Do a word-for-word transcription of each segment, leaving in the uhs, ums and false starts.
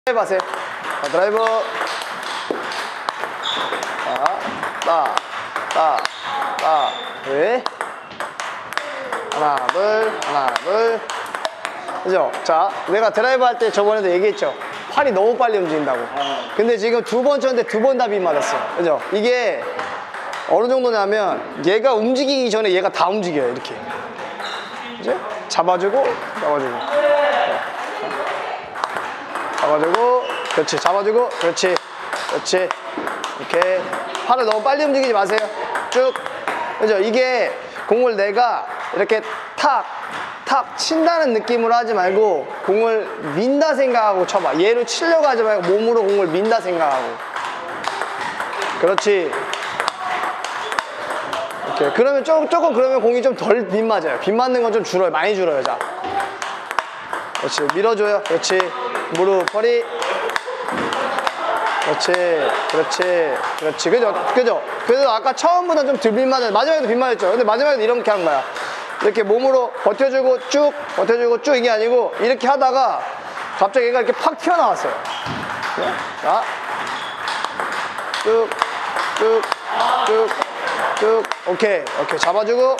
드라이브 하세요. 자, 드라이브. 자, 따, 따, 따, 네. 하나, 둘, 하나, 둘. 그죠? 자, 내가 드라이브 할 때 저번에도 얘기했죠. 팔이 너무 빨리 움직인다고. 근데 지금 두 번 쳤는데 두 번 다 빗 맞았어. 그죠? 이게 어느 정도냐면 얘가 움직이기 전에 얘가 다 움직여요. 이렇게. 이제 잡아주고, 잡아주고. 잡아주고, 그렇지. 잡아주고, 그렇지. 그렇지. 이렇게. 팔을 너무 빨리 움직이지 마세요. 쭉. 그죠? 이게 공을 내가 이렇게 탁, 탁 친다는 느낌으로 하지 말고 공을 민다 생각하고 쳐봐. 얘로 치려고 하지 말고 몸으로 공을 민다 생각하고. 그렇지. 이렇게. 그러면 조금, 조금 그러면 공이 좀 덜 빗 맞아요. 빗 맞는 건 좀 줄어요. 많이 줄어요. 자. 그렇지. 밀어줘요. 그렇지. 무릎, 허리. 그렇지. 그렇지. 그렇지. 그죠? 그죠? 그래서 아까 처음보다 좀 덜 빗 맞아요. 마지막에도 빗 맞았죠. 근데 마지막에도 이렇게 한 거야. 이렇게 몸으로 버텨주고 쭉, 버텨주고 쭉 이게 아니고 이렇게 하다가 갑자기 얘가 이렇게 팍 튀어나왔어요. 자. 쭉, 쭉, 쭉, 쭉. 오케이. 오케이. 잡아주고.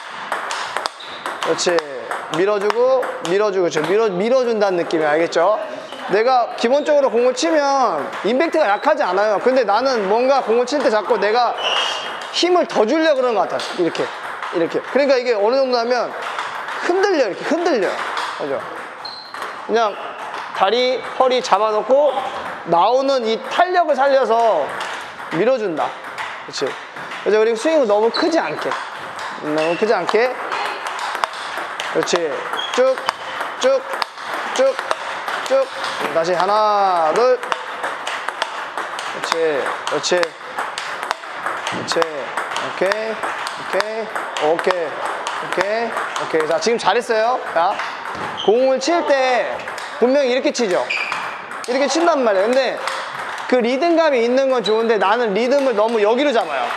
그렇지. 밀어주고, 밀어주고. 그렇죠. 밀어, 밀어준다는 느낌이 알겠죠? 내가 기본적으로 공을 치면 임팩트가 약하지 않아요. 근데 나는 뭔가 공을 칠 때 자꾸 내가 힘을 더 주려고 그러는 것 같아. 이렇게. 이렇게. 그러니까 이게 어느 정도 하면 흔들려. 이렇게 흔들려. 그죠? 그냥 다리, 허리 잡아놓고 나오는 이 탄력을 살려서 밀어준다. 그렇지. 그래서 그리고 스윙은 너무 크지 않게. 너무 크지 않게. 그렇지. 쭉, 쭉, 쭉, 쭉. 다시 하나, 둘. 그렇지. 그렇지. 그렇지. 오케이. 오케이. 오케이. 오케이. 오케이. 자, 지금 잘했어요. 자, 공을 칠 때 분명히 이렇게 치죠. 이렇게 친단 말이에요. 근데 그 리듬감이 있는 건 좋은데 나는 리듬을 너무 여기로 잡아요.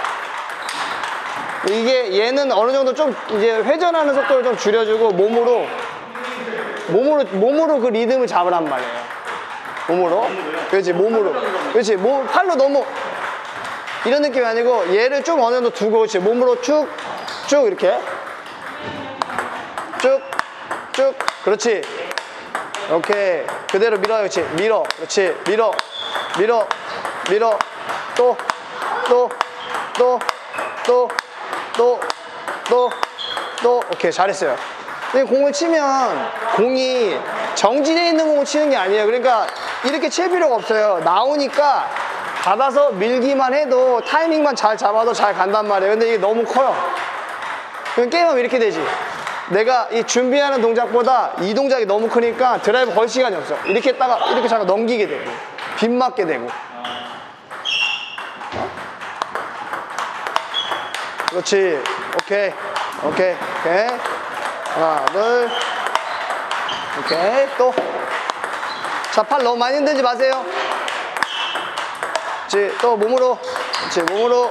이게 얘는 어느 정도 좀 이제 회전하는 속도를 좀 줄여주고 몸으로 몸으로 몸으로 그 리듬을 잡으란 말이에요. 몸으로. 그렇지. 몸으로. 그렇지. 몸 팔로 너무 이런 느낌이 아니고 얘를 좀 어느 정도 두고 그렇지. 몸으로 쭉 쭉 이렇게 쭉 쭉. 그렇지. 오케이. 그대로 밀어요. 그렇지. 밀어. 그렇지. 밀어. 밀어. 밀어. 또 또 또 또 또 또 또. 오케이. 잘했어요. 근데 공을 치면 공이 정지되어 있는 공을 치는 게 아니에요. 그러니까 이렇게 칠 필요가 없어요. 나오니까 받아서 밀기만 해도 타이밍만 잘 잡아도 잘 간단 말이에요. 근데 이게 너무 커요. 그럼 게임하면 이렇게 되지. 내가 이 준비하는 동작보다 이 동작이 너무 크니까 드라이브 걸 시간이 없어. 이렇게 했다가 이렇게 잠깐 넘기게 되고 빗 맞게 되고. 그렇지. 오케이. 오케이. 오케이. 하나, 둘. 오케이. 또. 자, 팔 너무 많이 흔들지 마세요. 그렇지. 또 몸으로. 그렇지. 몸으로.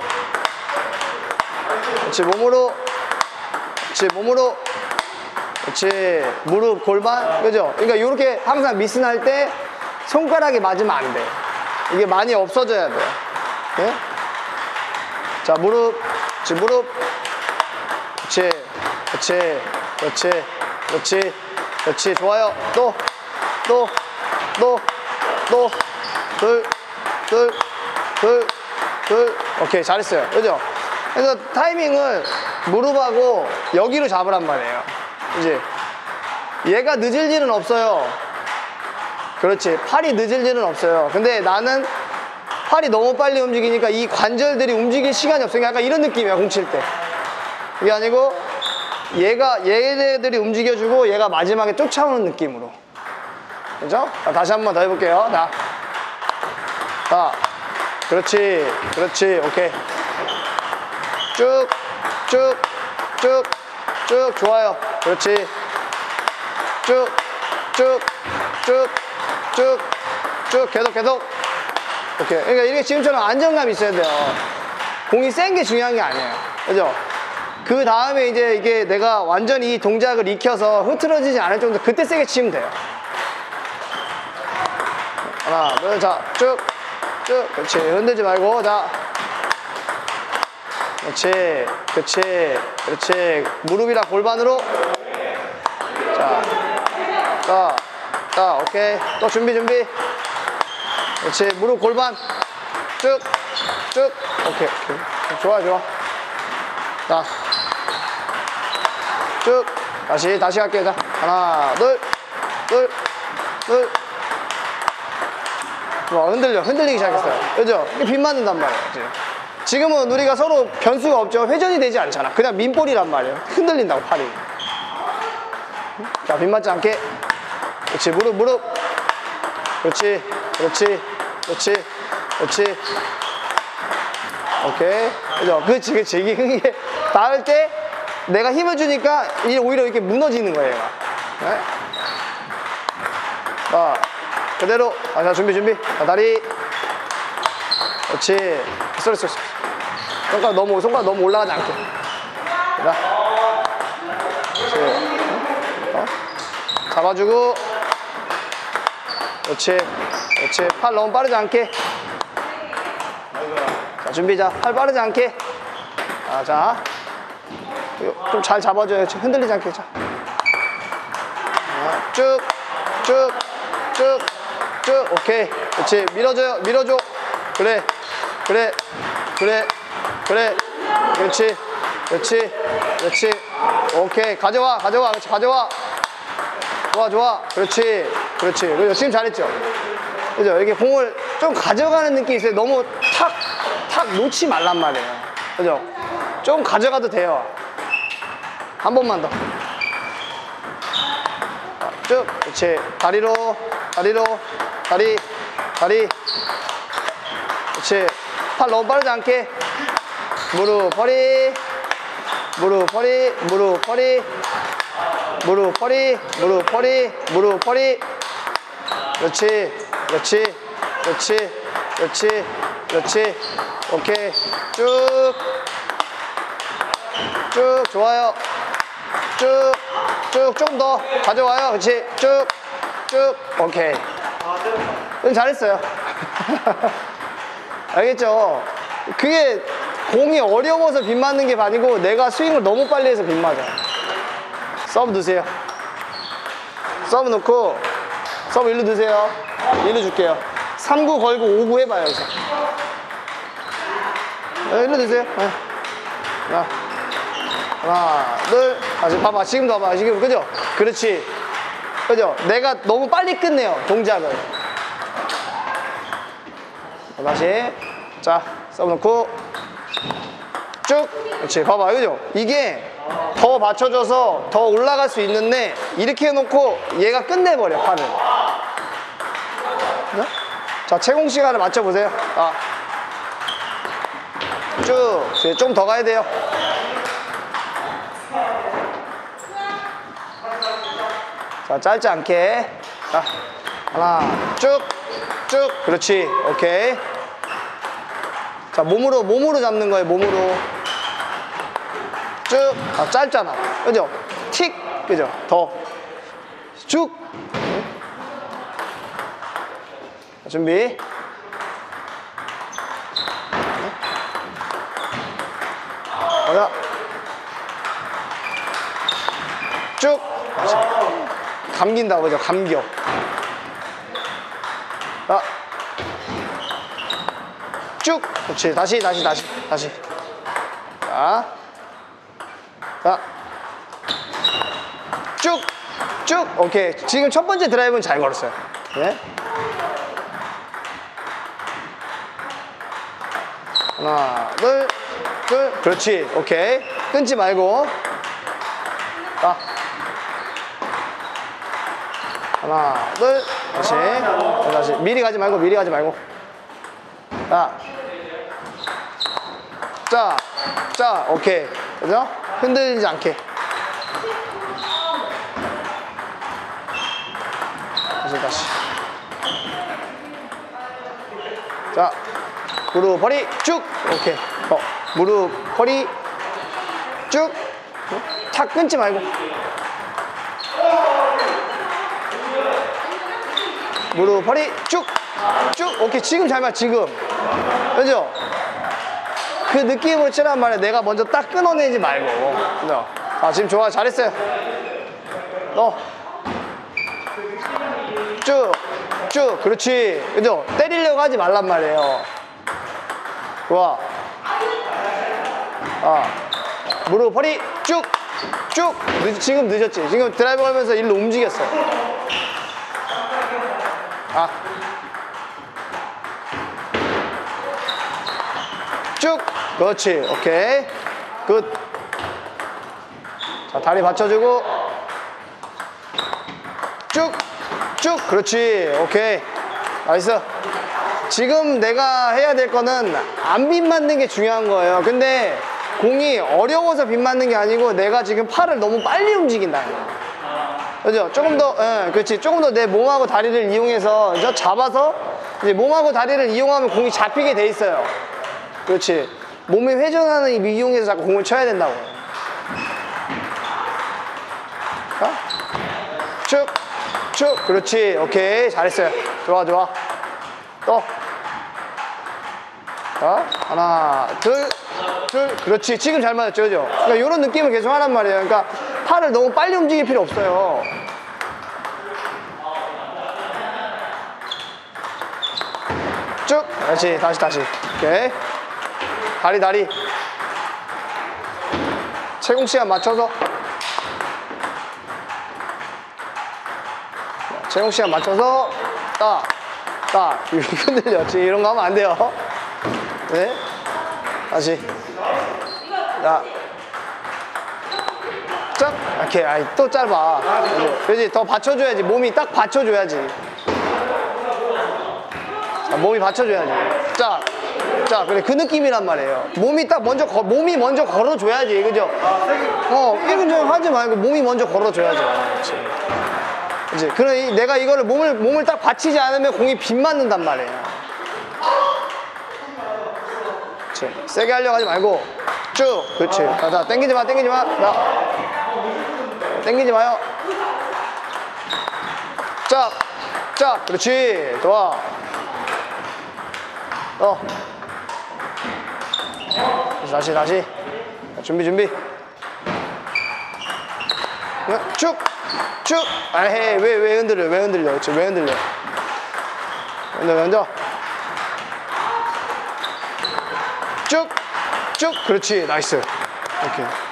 그렇지. 몸으로. 그렇지. 몸으로. 그렇지. 무릎, 골반. 그죠? 그러니까 이렇게 항상 미스 날 때 손가락이 맞으면 안 돼. 이게 많이 없어져야 돼요. 네? 자, 무릎. 그렇지. 무릎. 그렇지. 그렇지. 그렇지. 그렇지. 그렇지. 좋아요. 또. 또. 또. 또. 둘. 둘. 둘. 둘. 오케이. 잘했어요. 그죠? 그래서 타이밍을 무릎하고 여기로 잡으란 말이에요. 그지? 얘가 늦을 일은 없어요. 그렇지. 팔이 늦을 일은 없어요. 근데 나는 팔이 너무 빨리 움직이니까 이 관절들이 움직일 시간이 없으니까 약간 이런 느낌이야. 공 칠 때. 이게 아니고 얘가 얘네들이 움직여주고 얘가 마지막에 쫓아오는 느낌으로. 그죠? 자, 다시 한 번 더 해볼게요. 자. 자. 그렇지. 그렇지. 오케이. 쭉, 쭉, 쭉, 쭉. 좋아요. 그렇지. 쭉, 쭉, 쭉, 쭉, 쭉. 계속, 계속. 오케이. 그러니까 이렇게 지금처럼 안정감이 있어야 돼요. 공이 센 게 중요한 게 아니에요. 그죠? 그 다음에 이제 이게 내가 완전히 이 동작을 익혀서 흐트러지지 않을 정도 그때 세게 치면 돼요. 하나, 둘, 자, 쭉, 쭉. 그렇지. 흔들지 말고, 자. 그렇지, 그렇지, 그렇지. 무릎이랑 골반으로. 자, 자, 자, 오케이. 또 준비, 준비. 그렇지. 무릎, 골반. 쭉, 쭉. 오케이, 오케이. 좋아, 좋아. 자, 쭉. 다시, 다시 할게요. 자, 하나, 둘, 둘, 둘. 와, 흔들려. 흔들리기 시작했어요. 그죠? 이게 빗 맞는단 말이에요. 지금. 지금은 우리가 서로 변수가 없죠. 회전이 되지 않잖아. 그냥 민볼이란 말이에요. 흔들린다고, 팔이. 자, 빗 맞지 않게. 그렇지, 무릎, 무릎. 그렇지, 그렇지, 그렇지, 그렇지. 오케이. 그죠? 그렇지, 그렇지. 이게, 이게 닿을 때 내가 힘을 주니까 이게 오히려 이렇게 무너지는 거예요, 얘가. 네? 자, 그대로. 아, 자, 준비, 준비. 자, 다리. 그렇지. 쏘리, 쏘리, 쏘리. 손가락 너무, 손가락 너무 올라가지 않게. 자. 그렇지. 어? 잡아주고. 그렇지. 그렇지. 팔 너무 빠르지 않게. 자, 준비. 자, 팔 빠르지 않게. 아, 자. 좀 잘 잡아줘요. 흔들리지 않게. 자. 아, 쭉, 쭉, 쭉, 쭉. 오케이. 그렇지. 밀어줘요. 밀어줘. 그래. 그래. 그래. 그래. 그렇지. 그렇지. 그렇지. 오케이. 가져와. 가져와. 그렇지. 가져와. 좋아, 좋아. 그렇지. 그렇지. 그죠? 지금 잘했죠? 그죠? 이렇게 공을 좀 가져가는 느낌이 있어요. 너무 탁, 탁 놓지 말란 말이에요. 그죠? 좀 가져가도 돼요. 한 번만 더. 쭉. 그렇지. 다리로. 다리로. 다리. 다리. 그렇지. 팔 너무 빠르지 않게. 무릎, 허리. 무릎, 허리. 무릎, 허리. 무릎, 허리. 무릎, 허리. 무릎, 허리. 그렇지. 그렇지. 그렇지. 그렇지. 그렇지. 오케이. 쭉. 쭉. 좋아요. 쭉. 쭉. 좀 더 가져와요. 그렇지. 쭉. 쭉. 오케이. 좀 잘했어요. 알겠죠? 그게 공이 어려워서 빗 맞는 게 아니고 내가 스윙을 너무 빨리 해서 빗 맞아. 서브 넣으세요. 서브 넣고 서브 일로 넣으세요. 일로 줄게요. 삼 구 걸고 오 구 해봐요. 여기서. 네, 일로 넣으세요. 네. 하나, 하나, 둘. 다시 봐봐. 지금도 봐봐. 지금 그죠? 그렇지. 그죠? 내가 너무 빨리 끝내요. 동작을. 다시. 자, 서브 넣고 쭉. 그렇지. 봐봐. 그죠? 이게 더 받쳐줘서 더 올라갈 수 있는데 이렇게 해놓고 얘가 끝내버려, 팔을. 네? 자, 채공 시간을 맞춰보세요. 아. 쭉. 좀 더 가야 돼요. 자, 짧지 않게. 자, 하나, 쭉, 쭉. 그렇지. 오케이. 자, 몸으로, 몸으로 잡는 거예요, 몸으로. 쭉. 아, 짧잖아. 그죠? 틱. 그죠? 더. 쭉. 자, 준비. 가자. 쭉. 감긴다, 그죠? 감겨. 자. 쭉. 그렇지. 다시, 다시, 다시, 다시. 자. 자. 쭉. 쭉. 오케이. 지금 첫 번째 드라이브는 잘 걸었어요. 네. 하나, 둘, 둘. 그렇지. 오케이. 끊지 말고. 자. 하나, 둘. 다시. 다시. 미리 가지 말고, 미리 가지 말고. 자. 자. 자. 오케이. 그죠? 흔들리지 않게. 다시, 다시. 자. 무릎, 허리 쭉. 오케이. 어. 무릎, 허리 쭉. 탁 끊지 말고. 무릎, 허리 쭉. 쭉. 오케이. 지금 잘 맞, 지금. 그죠? 그 느낌으로 치란 말이야. 내가 먼저 딱 끊어내지 말고. 그죠? 아, 지금 좋아. 잘했어요. 너. 쭉. 쭉. 그렇지. 그죠? 때리려고 하지 말란 말이에요. 좋아. 아. 무릎, 허리. 쭉. 쭉. 늦, 지금 늦었지. 지금 드라이브 걸면서 일로 움직였어. 아. 쭉. 그렇지. 오케이. 굿. 자, 다리 받쳐주고. 쭉. 쭉. 그렇지. 오케이. 나이스. 지금 내가 해야 될 거는 안 빗 맞는 게 중요한 거예요. 근데 공이 어려워서 빗 맞는 게 아니고 내가 지금 팔을 너무 빨리 움직인다. 그죠? 조금 더, 예, 그렇지. 조금 더 내 몸하고 다리를 이용해서 저 잡아서 이제 몸하고 다리를 이용하면 공이 잡히게 돼 있어요. 그렇지. 몸이 회전하는 이 이용해서 자꾸 공을 쳐야 된다고. 자, 쭉, 쭉. 그렇지. 오케이. 잘했어요. 좋아, 좋아. 또. 자, 하나, 둘, 둘. 그렇지. 지금 잘 맞았죠, 그죠? 그러니까 이런 느낌을 계속 하란 말이에요. 그러니까 팔을 너무 빨리 움직일 필요 없어요. 쭉. 그렇지. 다시, 다시. 오케이. 다리, 다리. 채공 시간 맞춰서. 채공 시간 맞춰서. 딱. 딱. 이렇게 흔들렸지. 이런 거 하면 안 돼요. 네. 다시. 자. 짝. 이렇게. 아이, 또 짧아. 그렇지. 더 받쳐줘야지. 몸이 딱 받쳐줘야지. 자, 몸이 받쳐줘야지. 자. 자, 그래. 그 느낌이란 말이에요. 몸이 딱 먼저, 거, 몸이 먼저 걸어줘야지. 그죠? 어, 이런 좀 하지 말고 몸이 먼저 걸어줘야지. 그렇지. 그치? 그래, 내가 이거를 몸을, 몸을 딱 받치지 않으면 공이 빗 맞는단 말이에요. 그치. 세게 하려고 하지 말고 쭉. 그렇지. 자, 자, 땡기지 마, 땡기지 마. 자. 땡기지 마요. 짝, 짝. 그렇지. 좋아. 어. 다시, 다시. 준비, 준비. 쭉, 쭉. 아헤, 왜, 왜 흔들려? 왜 흔들려? 그렇지, 왜 흔들려? 흔들려, 먼저. 쭉, 쭉. 그렇지, 나이스. 오케이.